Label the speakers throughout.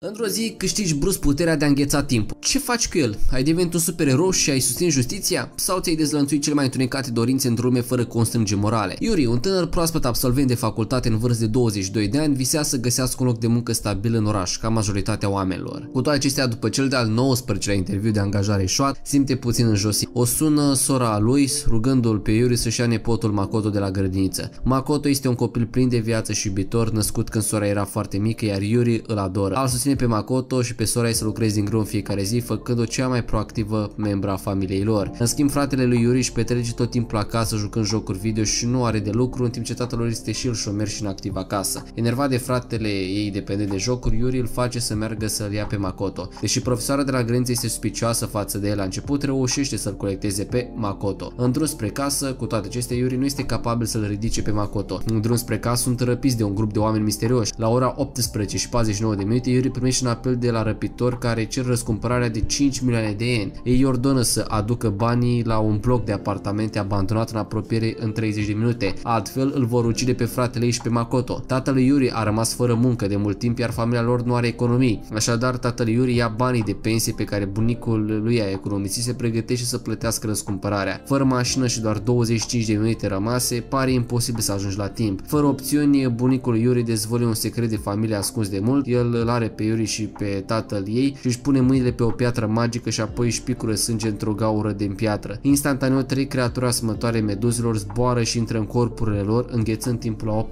Speaker 1: Într-o zi câștigi brusc puterea de a îngheța timpul. Ce faci cu el? Ai devenit un supererou și ai susținut justiția? Sau ți-ai dezlănțuit cele mai întunecate dorințe în lume fără constrângeri morale? Yuri, un tânăr proaspăt absolvent de facultate în vârstă de 22 de ani, visea să găsească un loc de muncă stabil în oraș, ca majoritatea oamenilor. Cu toate acestea, după cel de-al 19-lea interviu de angajare eșuat, simte puțin înjosit. O sună sora lui, rugându-l pe Yuri să-și ia nepotul Makoto de la grădiniță. Makoto este un copil plin de viață și iubitor, născut când sora era foarte mică, iar Yuri îl adoră. Al susține pe Makoto și pe sora ei să lucreze din greu în fiecare zi, făcând-o cea mai proactivă membra a familiei lor. În schimb, fratele lui Yuri își petrece tot timpul acasă jucând jocuri video și nu are de lucru, în timp ce tatăl lor este și el șomer și inactiv acasă. Enervat de fratele ei dependent de jocuri, Yuri îl face să meargă să-l ia pe Makoto. Deși profesoara de la grădiniță este suspicioasă față de el la început, reușește să-l colecteze pe Makoto. În drum spre casă, cu toate acestea, Yuri nu este capabil să-l ridice pe Makoto. În drum spre casă sunt răpiți de un grup de oameni misterioși. La ora 18:49, Yuri primește un apel de la răpitori care cer răscumpărarea de 5 milioane de ieni. Ei ordonă să aducă banii la un bloc de apartamente abandonat în apropiere în 30 de minute. Altfel îl vor ucide pe fratele ei și pe Makoto. Tatăl Yuri a rămas fără muncă de mult timp, iar familia lor nu are economii. Așadar, tatăl Yuri ia banii de pensie pe care bunicul lui a economisit și se pregătește să plătească răscumpărarea. Fără mașină și doar 25 de minute rămase, pare imposibil să ajungi la timp. Fără opțiuni, bunicul Yuri dezvăluie un secret de familie ascuns de mult. El îl are pe Yuri și pe tatăl ei și își pune mâinile pe o piatră magică și apoi își picură sânge într-o gaură din piatră. Instantaneu, 3 creaturi asemănătoare meduzelor zboară și intră în corpurile lor, înghețând timpul la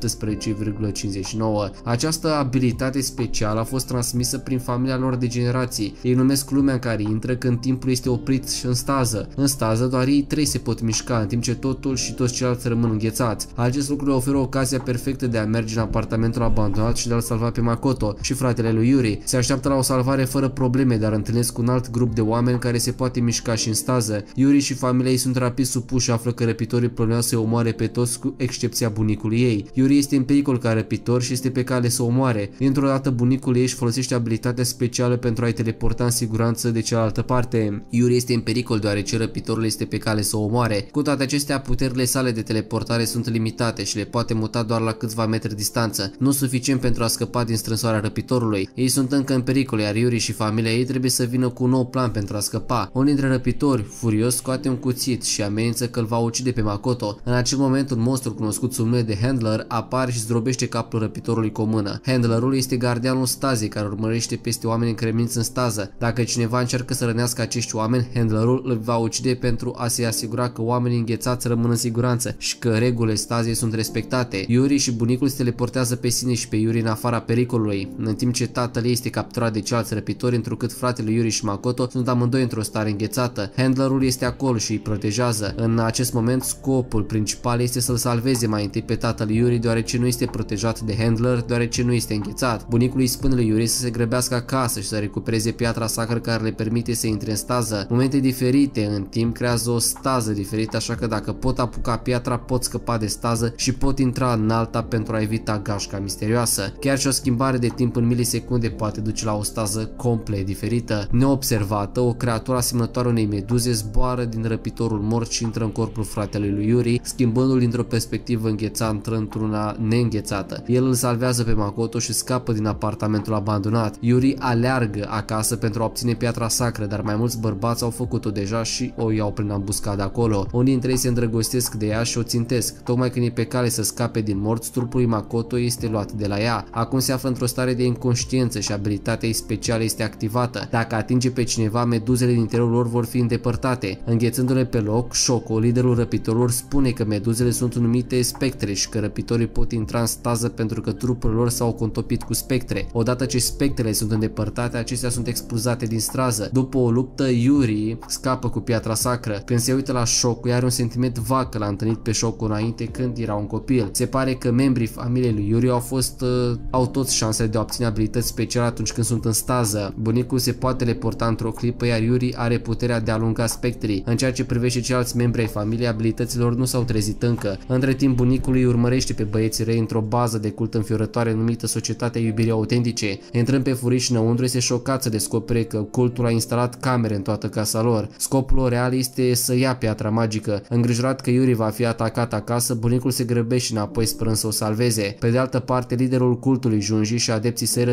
Speaker 1: 18,59. Această abilitate specială a fost transmisă prin familia lor de generații. Ei numesc lumea în care intră când timpul este oprit și în stază. În stază, doar ei 3 se pot mișca, în timp ce totul și toți ceilalți rămân înghețați. Acest lucru le oferă ocazia perfectă de a merge în apartamentul abandonat și de a-l salva pe Makoto și fratele lui Yuri. Se așteaptă la o salvare fără probleme, dar întâlnesc un alt grup de oameni care se poate mișca și în stază. Yuri și familia ei sunt rapid supuși și află că răpitorii plăneau să-i omoare pe toți cu excepția bunicului ei. Yuri este în pericol ca răpitor și este pe cale să o omoare. Dintr-o dată bunicul ei își folosește abilitatea specială pentru a-i teleporta în siguranță de cealaltă parte. Yuri este în pericol deoarece răpitorul este pe cale să o omoare. Cu toate acestea, puterile sale de teleportare sunt limitate și le poate muta doar la câțiva metri distanță, nu suficient pentru a scăpa din strânsoarea răpitorului. Ei sunt încă în pericol, iar Yuri și familia ei trebuie să vină cu un nou plan pentru a scăpa. Unul dintre răpitori, furios, scoate un cuțit și amenință că îl va ucide pe Makoto. În acel moment, un monstru cunoscut sub numele de Handler apare și zdrobește capul răpitorului cu o mână. Handlerul este gardianul stazei care urmărește peste oameni încremeniți în stază. Dacă cineva încearcă să rănească acești oameni, Handlerul îl va ucide pentru a se asigura că oamenii înghețați rămân în siguranță și că regulile stazei sunt respectate. Yuri și bunicul se teleportează pe sine și pe Yuri în afara pericolului, în timp ce tatăl ei este capturat de ceilalți răpitori, întrucât fratele Yuri și Makoto sunt amândoi într-o stare înghețată. Handlerul este acolo și îi protejează. În acest moment, scopul principal este să-l salveze mai întâi pe tatăl Yuri, deoarece nu este protejat de Handler, deoarece nu este înghețat. Bunicul îi spune lui Yuri să se grăbească acasă și să recupereze piatra sacră care le permite să intre în stază. Momente diferite în timp creează o stază diferită, așa că dacă pot apuca piatra, pot scăpa de stază și pot intra în alta pentru a evita gașca misterioasă. Chiar și o schimbare de timp în milisecunde poate duce la o stază complet diferită. Neobservată, o creatură asemănătoare unei meduze zboară din răpitorul mort și intră în corpul fratelui lui Yuri, schimbându-l dintr-o perspectivă înghețată într-una neînghețată. El îl salvează pe Makoto și scapă din apartamentul abandonat. Yuri aleargă acasă pentru a obține piatra sacră, dar mai mulți bărbați au făcut-o deja și o iau prin ambuscadă acolo. Unii dintre ei se îndrăgostesc de ea și o țintesc. Tocmai când e pe cale să scape din morți, trupul lui Makoto este luat de la ea. Acum se află într-o stare de inconștiență și abilitatea ei specială este activată. Dacă atinge pe cineva, meduzele din interiorul lor vor fi îndepărtate. Înghețându-le pe loc, Shoko, liderul răpitorilor, spune că meduzele sunt numite spectre și că răpitorii pot intra în stază pentru că trupurile lor s-au contopit cu spectre. Odată ce spectrele sunt îndepărtate, acestea sunt expulzate din strază. După o luptă, Yuri scapă cu piatra sacră. Când se uită la Shoko, are un sentiment vag că l-a întâlnit pe Shoko înainte când era un copil. Se pare că membrii familiei lui Yuri au toți șansele de a obține abilități speciale atunci când sunt în stază. Bunicul se poate teleporta într-o clipă, iar Yuri are puterea de a alunga spectrii. În ceea ce privește ceilalți membri ai familiei, abilităților nu s-au trezit încă. Între timp, bunicul îi urmărește pe băieții răi într-o bază de cult înfiorătoare numită Societatea Iubirii Autentice. Intrând pe furiș înăuntru, este șocat să descopere că cultul a instalat camere în toată casa lor. Scopul lor real este să ia piatra magică. Îngrijorat că Yuri va fi atacat acasă, bunicul se grăbește înapoi sperând să o salveze. Pe de altă parte, liderul cultului Junji și adepții săi rătăcesc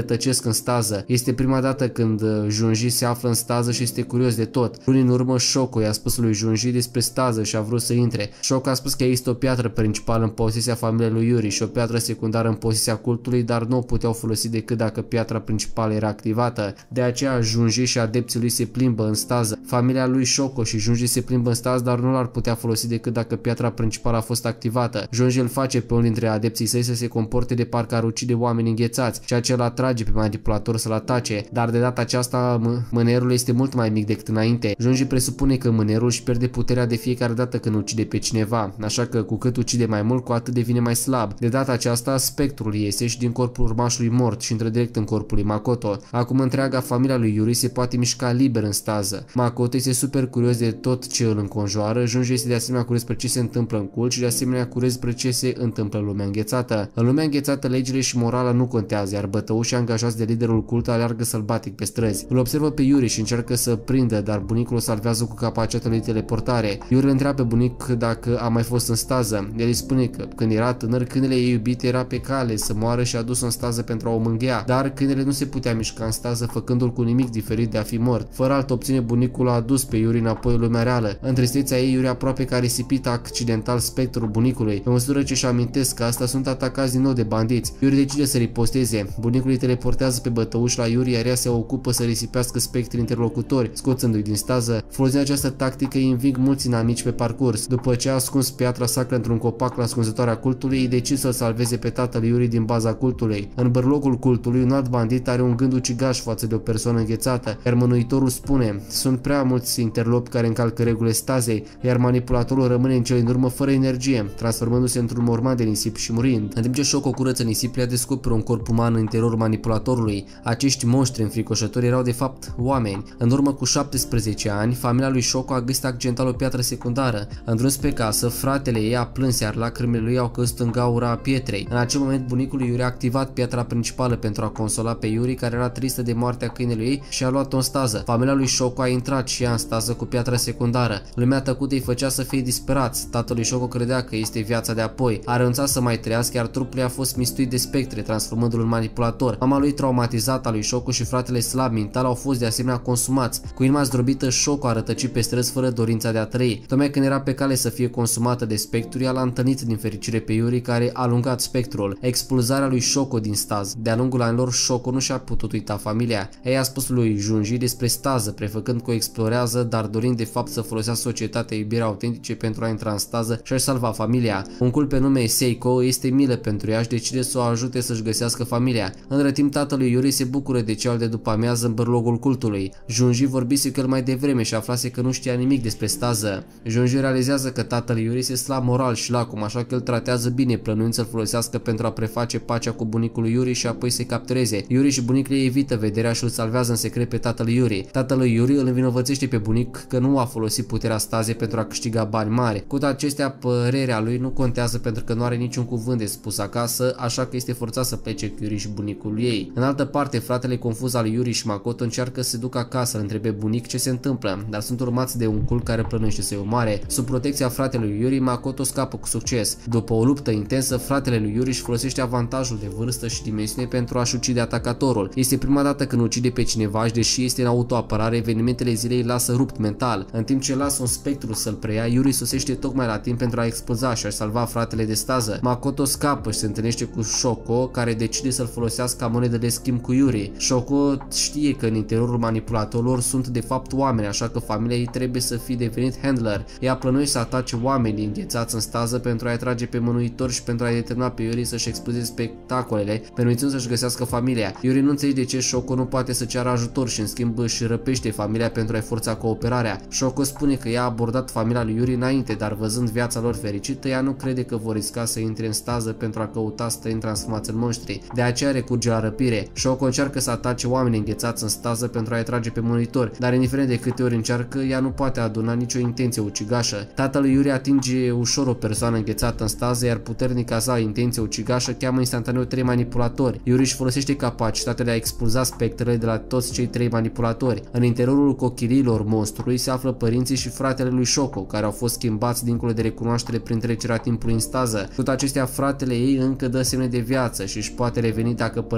Speaker 1: în stază. Este prima dată când Junji se află în stază și este curios de tot. Luni în urmă, Shoko i-a spus lui Junji despre stază și a vrut să intre. Shoko a spus că există o piatră principală în posesia familiei lui Yuri și o piatră secundară în posesia cultului, dar nu o puteau folosi decât dacă piatra principală era activată. De aceea Junji și adepții lui se plimbă în stază. Familia lui Shoko și Junji se plimbă în stază, dar nu l-ar putea folosi decât dacă piatra principală a fost activată. Junji îl face pe unul dintre adepții săi să se comporte de parcă ar ucide oameni înghețați, ceea ce îl atrage pe manipulator să-l atace, dar de data aceasta mânerul este mult mai mic decât înainte. Junji presupune că mânerul își pierde puterea de fiecare dată când ucide pe cineva, așa că cu cât ucide mai mult, cu atât devine mai slab. De data aceasta, spectrul iese și din corpul urmașului mort și intră direct în corpul lui Makoto. Acum întreaga familia lui Yuri se poate mișca liber în stază. Makoto este super curios de tot ce îl înconjoară, Junji este de asemenea curios spre ce se întâmplă în cult și de asemenea curios spre ce se întâmplă în lumea înghețată. În lumea înghețată, legile și morala nu contează, iar bătăușii angajați de liderul cult aleargă sălbatic pe străzi. Îl observă pe Yuri și încearcă să prindă, dar bunicul o salvează cu capacitatea lui teleportare. Yuri îl întreabă pe bunic dacă a mai fost în stază. El îi spune că când era tânăr, câinele ei iubit era pe cale să moară și a dus-o în stază pentru a o mânghea, dar câinele nu se putea mișca în stază, făcându-l cu nimic diferit de a fi mort. Fără altă opțiune, bunicul a adus pe Yuri înapoi în lumea reală. În tristețea ei, Yuri aproape că a risipit accidental spectrul bunicului. Pe măsură ce își amintesc că asta, sunt atacați din nou de bandiți. Yuri decide să riposteze. Bunicul îi teleportează pe bătăuș la Yuri, iar ea se ocupă să risipească spectrii interlocutori, scoțându-i din stază. Folosind această tactică, îi înving mulți inamici pe parcurs. După ce a ascuns piatra sacră într-un copac la ascunzătoarea cultului, îi decid să-l salveze pe tatăl Yuri din baza cultului. În bărlogul cultului, un alt bandit are un gând ucigaș față de o persoană înghețată, iar mânuitorul spune: sunt prea mulți interlopi care încalcă regulile stazei, iar manipulatorul rămâne în cele din urmă fără energie, transformându-se într-un morman de nisip și murind. În timp ce Shoko curăță nisipile, descoperă un corp uman în interiorul manipulatorului. Acești monștri înfricoșători erau de fapt oameni. În urmă cu 17 ani, familia lui Shoko a găsit accidental o piatră secundară. În drum spre casă, fratele ei a plâns, iar lacrimile lui au căzut în gaura pietrei. În acel moment, bunicul lui Yuri a activat piatra principală pentru a consola pe Yuri, care era tristă de moartea câinelui ei, și a luat-o în stază. Familia lui Shoko a intrat și ea în stază cu piatra secundară. Lumea tăcută îi făcea să fie disperați. Tatăl lui Shoko credea că este viața de apoi. A renunțat să mai trăiască, iar trupul a fost mistuit de spectre, transformându-l în manipulator. Mama lui traumatizată a lui Shoko și fratele slab mental au fost de asemenea consumați. Cu inima zdrobită, Shoko a rătăcit pe străzi fără dorința de a trăi. Tocmai când era pe cale să fie consumată de spectru, ea l-a întâlnit din fericire pe Yuri, care a alungat spectrul. Expulzarea lui Shoko din stază. De-a lungul anilor, Shoko nu și-a putut uita familia. Ea a spus lui Junji despre stază, prefăcând că o explorează, dar dorind de fapt să folosească societatea iubirea autentice pentru a intra în stază și a-și salva familia. Un cult pe nume Seiko este milă pentru ea și decide să o ajute să-și găsească familia. Între timp, tatălui Yuri se bucură de ceal de după amiază în bărlogul cultului. Junji vorbise cu el mai devreme și aflase că nu știa nimic despre stază. Junji realizează că tatăl Yuri se slab moral și lacom, așa că îl tratează bine, plănuind să-l folosească pentru a preface pacea cu bunicul lui Yuri și apoi să-i captureze. Yuri și bunicul ei evită vederea și îl salvează în secret pe tatăl Yuri. Tatăl Yuri îl învinovățește pe bunic că nu a folosit puterea stazei pentru a câștiga bani mari. Cu toate acestea, părerea lui nu contează pentru că nu are niciun cuvânt de spus acasă, așa că este forțat să plece cu Yuri și bunicul ei. În altă parte, fratele confuz al Yuri și Makoto încearcă să se ducă acasă, îl întrebe bunic ce se întâmplă, dar sunt urmați de un cult care plănește să-i omoare. Sub protecția fratelui Yuri, Makoto scapă cu succes. După o luptă intensă, fratele lui Yuri își folosește avantajul de vârstă și dimensiune pentru a-și ucide atacatorul. Este prima dată când ucide pe cineva și deși este în autoapărare, evenimentele zilei lasă rupt mental. În timp ce lasă un spectru să-l preia, Yuri sosește tocmai la timp pentru a expulza și a salva fratele de stază. Makoto scapă și se întâlnește cu Shoko, care decide să-l folosească ca monedă de schimb cu Yuri. Shoko știe că în interiorul manipulatorilor sunt de fapt oameni, așa că familia ei trebuie să fie devenit handler. Ea plănuiește să atace oamenii înghețați în stază pentru a-i atrage pe mânuitori și pentru a-i determina pe Yuri să-și expulzeze spectacolele, permițând să-și găsească familia. Yuri nu înțelege de ce Shoko nu poate să ceară ajutor și în schimb își răpește familia pentru a-i forța cooperarea. Shoko spune că ea a abordat familia lui Yuri înainte, dar văzând viața lor fericită, ea nu crede că vor risca să intre în stază pentru a căuta străini transformați în monștri. De aceea recurge la răpire. Shoko încearcă să atace oamenii înghețați în stază pentru a-i atrage pe monitori, dar indiferent de câte ori încearcă, ea nu poate aduna nicio intenție ucigașă. Tatăl lui Yuri atinge ușor o persoană înghețată în stază, iar puternica sa intenție ucigașă cheamă instantaneu 3 manipulatori. Yuri își folosește capacitatea de a expulza spectrele de la toți cei 3 manipulatori. În interiorul cochiliilor monstrului se află părinții și fratele lui Shoko, care au fost schimbați dincolo de recunoaștere prin trecerea timpului în stază. Tot acestea, fratele ei încă dă semne de viață și își poate reveni dacă părăsesc stază.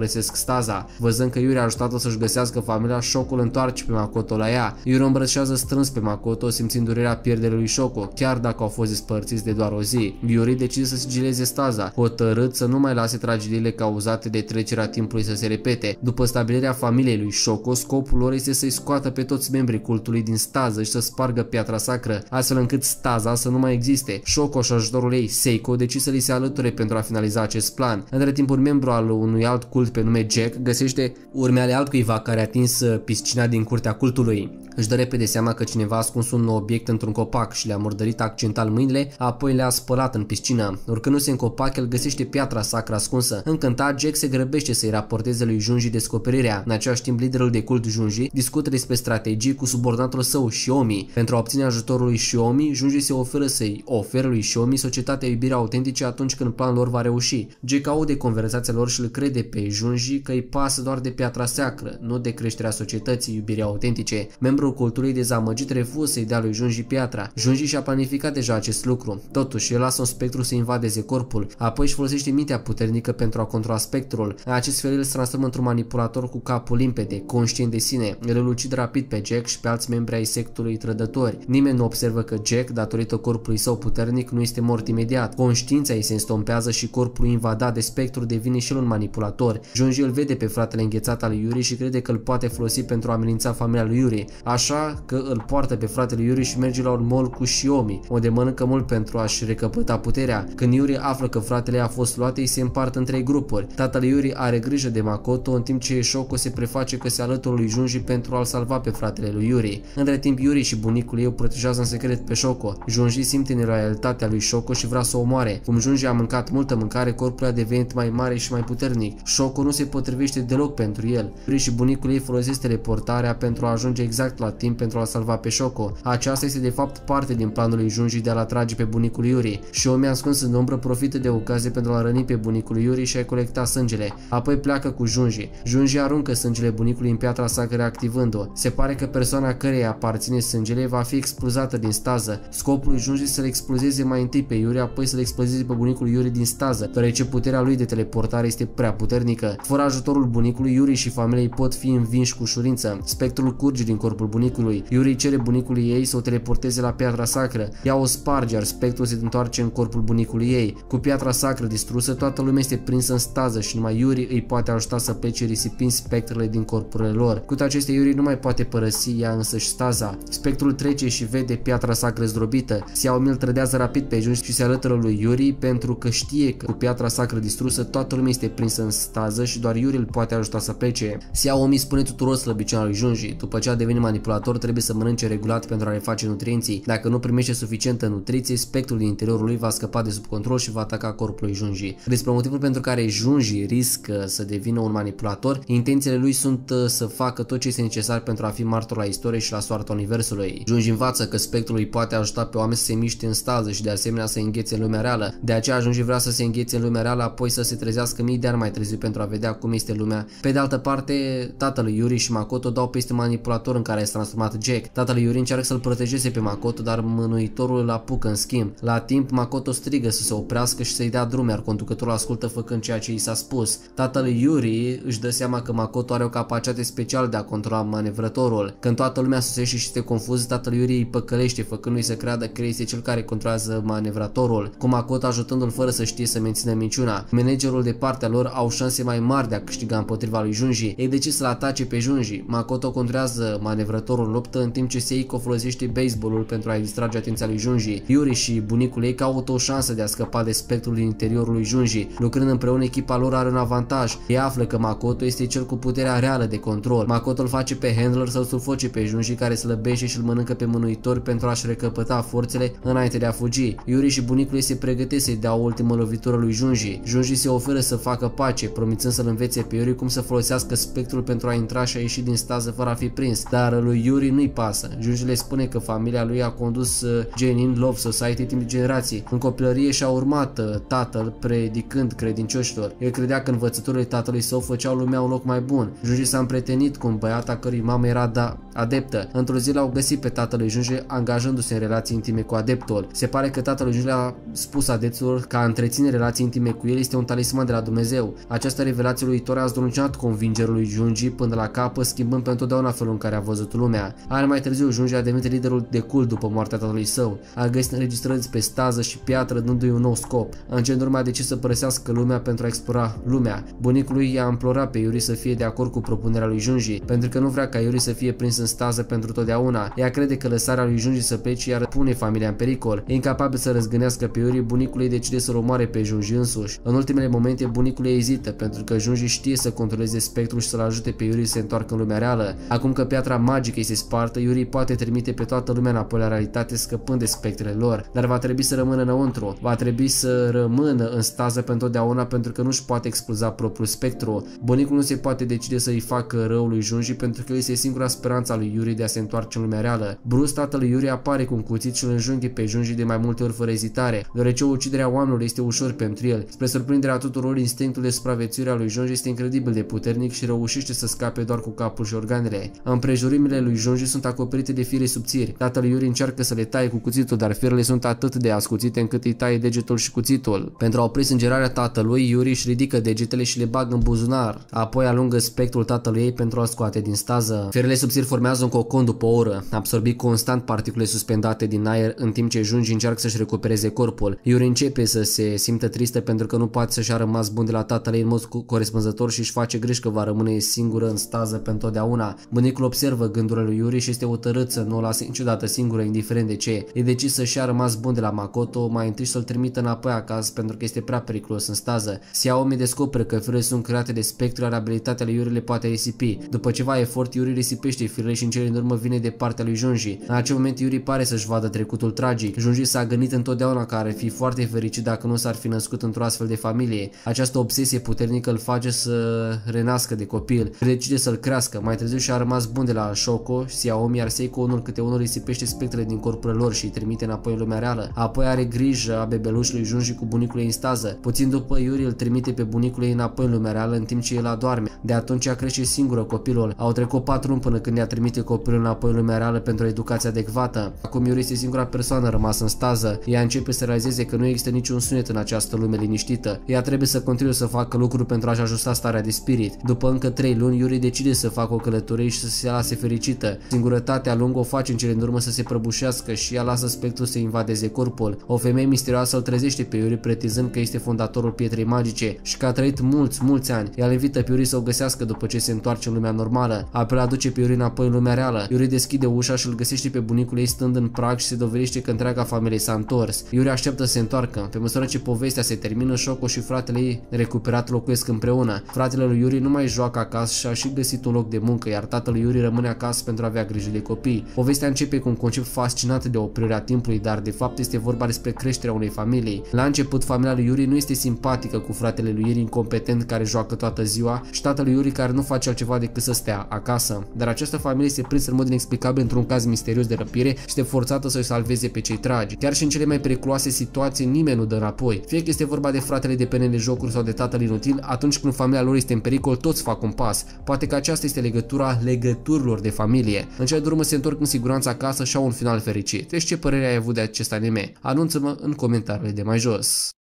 Speaker 1: staza. Văzând că Yuri a ajutat-o să-și găsească familia, Shoko îl întoarce pe Makoto la ea. Yuri o îmbrățișează strâns pe Makoto, simțind durerea pierderii lui Shoko, chiar dacă au fost despărțiți de doar o zi. Yuri decide să sigileze staza, hotărât să nu mai lase tragediile cauzate de trecerea timpului să se repete. După stabilirea familiei lui Shoko, scopul lor este să-i scoată pe toți membrii cultului din stază și să spargă piatra sacră, astfel încât staza să nu mai existe. Shoko și ajutorul ei, Seiko, decid să li se alăture pentru a finaliza acest plan. Între timp, un membru al unui alt cult pe nume Jack găsește urme ale altcuiva care a atins piscina din curtea cultului. Își dă repede seama că cineva a ascuns un obiect într-un copac și le-a murdărit accidental mâinile, apoi le-a spălat în piscină. Urcându-se în copac, el găsește piatra sacră ascunsă. Încântat, Jack se grăbește să-i raporteze lui Junji descoperirea. În același timp, liderul de cult Junji discută despre strategii cu subordonatul său, Shiomi. Pentru a obține ajutorul lui Shiomi, Junji se oferă să-i ofere lui Shiomi societatea iubirii autentice atunci când planul lor va reuși. Jack aude conversația lor și îl crede pe Junji că îi pasă doar de piatra sacră, nu de creșterea societății iubirii autentice. Membrul cultului dezamăgit refuză să-i dea lui Junji piatra. Junji și-a planificat deja acest lucru. Totuși, el lasă un spectru să invadeze corpul, apoi își folosește mintea puternică pentru a controla spectrul. În acest fel, el se transformă într-un manipulator cu capul limpede, conștient de sine. El îl ucide rapid pe Jack și pe alți membri ai sectului trădători. Nimeni nu observă că Jack, datorită corpului său puternic, nu este mort imediat. Conștiința ei se înstompează și corpul invadat de spectru devine și el un manipulator. Junji îl vede pe fratele înghețat al lui Yuri și crede că îl poate folosi pentru a amenința familia lui Yuri. Așa că îl poartă pe fratele Yuri și merge la un mall cu Shiomi, unde mănâncă mult pentru a-și recăpăta puterea. Când Yuri află că fratele a fost luat, ei se împart în 3 grupuri. Tatăl Yuri are grijă de Makoto, în timp ce Shoko se preface că se alătură lui Junji pentru a-l salva pe fratele lui Yuri. Între timp, Yuri și bunicul ei o protejează în secret pe Shoko. Junji simte neloialitatea lui Shoko și vrea să o omoare. Cum Junji a mâncat multă mâncare, corpul a devenit mai mare și mai puternic. Shoko nu se potrivește deloc pentru el. Yuri și bunicul ei folosesc teleportarea pentru a ajunge exact la timp pentru a salva pe Shoko. Aceasta este de fapt parte din planul lui Junji de a-l atrage pe bunicul Yuri. Shiomi, ascuns în umbră, profită de ocazie pentru a răni pe bunicul Yuri și a colecta sângele. Apoi pleacă cu Junji. Junji aruncă sângele bunicului în piatra sacră activând-o. Se pare că persoana căreia aparține sângele va fi explozată din stază. Scopul lui Junji să-l explozeze mai întâi pe Yuri, apoi să-l explozeze pe bunicul Yuri din stază, deoarece puterea lui de teleportare este prea puternică. Fără ajutorul bunicului, Yuri și familiei pot fi învinși cu ușurință. Spectrul curge din corpul bunicului. Yuri cere bunicului ei să o teleporteze la piatra sacră. Ea o sparge, iar spectrul se întoarce în corpul bunicului ei. Cu piatra sacră distrusă, toată lumea este prinsă în stază și numai Yuri îi poate ajuta să plece risipind spectrele din corpurile lor. Cu toate acestea, Yuri nu mai poate părăsi ea însăși staza. Spectrul trece și vede piatra sacră zdrobită. Xiaomi îl trădează rapid pe Junji și se alătură lui Yuri pentru că știe că cu piatra sacră distrusă toată lumea este prinsă în stază și doar Yuri îl poate ajuta să plece. Xiaomi spune tuturor slăbiciunea lui Junji. După ce a devenit manipulator, trebuie să mănânce regulat pentru a reface nutrienții. Dacă nu primește suficientă nutriție, spectrul din interiorul lui va scăpa de sub control și va ataca corpul lui Junji. Despre motivul pentru care Junji riscă să devină un manipulator, intențiile lui sunt să facă tot ce este necesar pentru a fi martor la istorie și la soarta universului. Junji învață că spectrul îi poate ajuta pe oameni să se miște în stază și de asemenea să înghețe în lumea reală. De aceea Junji vrea să se înghețe în lumea reală, apoi să se trezească mii de ani mai târziu pentru a vedea cum este lumea. Pe de altă parte, tatăl lui Yuri și Makoto dau peste manipulator în care este transformat Jack. Tatăl lui Yuri încearcă să-l protejeze pe Makoto, dar mânuitorul îl apucă în schimb. La timp, Makoto strigă să se oprească și să-i dea drum, iar conducătorul ascultă făcând ceea ce i s-a spus. Tatăl lui Yuri își dă seama că Makoto are o capacitate specială de a controla manevrătorul. Când toată lumea sosește și este confuz, tatăl lui Yuri îi păcălește, făcându-i să creadă că este cel care controlează manevratorul, cu Makoto ajutându-l fără să știe să mențină minciuna. Managerul de partea lor au șanse mai mari de a câștiga împotriva lui Junji. Ei decid să-l atace pe Junji. Makoto controlează manevrătorul în luptă, în timp ce Seiko folosește baseballul pentru a-i distrage atenția lui Junji. Yuri și bunicul ei caută o șansă de a scăpa de spectrul din interiorul lui Junji. Lucrând împreună, echipa lor are un avantaj. Ei află că Makoto este cel cu puterea reală de control. Makoto îl face pe handler să-l sufoce pe Junji, care slăbește și îl mănâncă pe mânuitor pentru a-și recăpăta forțele înainte de a fugi. Yuri și bunicul ei se pregătesc să-i dea o ultimă lovitură lui Junji. Junji se oferă să facă pace, promițând să-l învețe pe Yuri cum să folosească spectrul pentru a intra și a ieși din stază fără a fi prins. Dar lui Yuri nu-i pasă. Junji le spune că familia lui a condus Genin Love Society timp de generații. În copilărie și-a urmat tatăl predicând credincioșilor. El credea că învățăturile tatălui său făceau lumea un loc mai bun. Junji s-a împrietenit cu un băiat a cărui mamă era adeptă. Într-o zi l-au găsit pe tatăl lui Junji angajându-se în relații intime cu adeptul. Se pare că tatăl lui Junji a spus adepților că a întreține relații intime cu el este un talisman de la Dumnezeu. Această revelație lui Itori a zdruncinat convingerea lui Junji până la capăt, schimbând pentru totdeauna felul în care a văzut lumea. Ani mai târziu, Junji a devenit liderul de cult după moartea tatălui său. A găsit înregistrări pe stază și piatră, dându-i un nou scop. În cel din urmă a decis să părăsească lumea pentru a explora lumea. Bunicul lui i-a implorat pe Yuri să fie de acord cu propunerea lui Junji, pentru că nu vrea ca Yuri să fie prins în stază pentru totdeauna. Ea crede că lăsarea lui Junji să plece iar pune familia în pericol. E incapabil să răzgânească pe Yuri, bunicul ei decide să-l omoare pe Junji însuși. În ultimele momente, bunicul ei ezită, pentru că Junji știe să controleze spectrul și să-l ajute pe Yuri să se întoarcă în lumea reală. Acum că piatra magică îi se spartă, Yuri poate trimite pe toată lumea înapoi la realitate, scăpând de spectrele lor, dar va trebui să rămână înăuntru. Va trebui să rămână în stază pentru totdeauna, pentru că nu-și poate expulza propriul spectru. Bunicul nu se poate decide să-i facă rău lui Junji, pentru că este singura speranța lui Yuri de a se întoarce în lumea reală. Bruce, tatăl lui Yuri, apare cu un cuțit și îl înjunghe pe Junji de mai multe ori fără ezitare, deoarece uciderea oamenilor este ușor pentru el. Spre surprinderea tuturor, instinctul de supraviețuire a lui Junji este incredibil de puternic și reușește să scape doar cu capul și organele. Împrejurimile lui Junji sunt acoperite de fire subțiri. Tatăl Yuri încearcă să le taie cu cuțitul, dar firele sunt atât de ascuțite încât îi taie degetul și cuțitul. Pentru a opri sângerarea tatălui, Yuri își ridică degetele și le bagă în buzunar. Apoi alungă spectrul tatălui ei pentru a scoate din stază. Firele subțiri formează un cocon după o oră, absorbind constant particule suspendate din aer, în timp ce Junji încearcă să-și recupereze corpul. Yuri începe să se simtă tristă pentru că nu poate să-și a rămas bun de la tatăl ei în mod corespunzător și își face griji că va rămâne singură în stază pentru totdeauna. Bunicul observă gândurile lui Yuri și este hotărât să nu o lase niciodată singură, indiferent de ce. E decis să-și a rămas bun de la Makoto, mai întâi să-l trimită înapoi acasă pentru că este prea periculos în stază. Xiaomi descoperă că firele sunt create de spectru, iar abilitatea lui Yuri le poate risipi. După ceva efort, Yuri risipește firele și în cele din urmă vine de partea lui Junji. În acel moment, Yuri pare să-și vadă trecutul tragic. Junji s-a gândit întotdeauna că ar fi foarte fericit dacă nu s-ar fi născut într-o astfel de familie. Această obsesie puternică îl face să renască de copil. Decide să-l crească. Mai târziu și-a rămas bun de la Shoko, Xiaomi, iar Seiko unul câte unul risipește spectrele din corpul lor și îi trimite înapoi în lumea reală. Apoi are grijă a bebelușului Junji cu bunicul ei în stază. Puțin după, Yuri îl trimite pe bunicul ei înapoi în lumea reală în timp ce el adorme. De atunci ea crește singură copilul. Au trecut 4 luni până când ea trimite copilul înapoi în lumea reală pentru o educație adecvată. Acum Yuri este singura persoană rămasă în stază. Ea începe să realizeze că nu există niciun sunet în această lume liniștită. Ea trebuie să continue să facă lucruri pentru a-și ajusta starea de spirit. După încă 3 luni, Yuri decide să facă o călătorie și să se lase fericită. Singurătatea lungă o face în cele din urmă să se prăbușească și ea lasă spectrul să invadeze corpul. O femeie misterioasă îl trezește pe Yuri pretizând că este fondatorul pietrei magice și că a trăit mulți ani. Ea îl invită pe Yuri să o găsească după ce se întoarce în lumea normală. Apoi îl aduce pe Yuri înapoi în lumea reală. Yuri deschide ușa și îl găsește pe bunicul ei stând în prag și se dovedește că întreaga familie s-a întors. Yuri așteaptă să se întoarcă. Pe măsură ce povestea se termină, Shoko și fratele ei recuperat locuiesc împreună. Fratele lui Yuri nu mai joacă acasă și a și găsit un loc de muncă, iar tatăl lui Yuri rămâne acasă pentru a avea grijă de copii. Povestea începe cu un concept fascinant de oprirea timpului, dar de fapt este vorba despre creșterea unei familii. La început, familia lui Yuri nu este simpatică cu fratele lui Yuri incompetent care joacă toată ziua și tatăl lui Yuri care nu face altceva decât să stea acasă. Dar această familie este prinsă în mod inexplicabil într-un caz misterios de răpire și este forțată să-i salveze pe cei tragi. Chiar și în cele mai periculoase situații nimeni nu dă înapoi. Fie că este vorba de fratele dependent de jocuri sau de tatăl inutil, atunci când familia lor este în pericol, toți fac un pas. Poate că aceasta este legătura legăturilor de familie. În cele din urmă se întorc în siguranță acasă și au un final fericit. Deci ce părere ai avut de acest anime? Anunță-mă în comentariile de mai jos.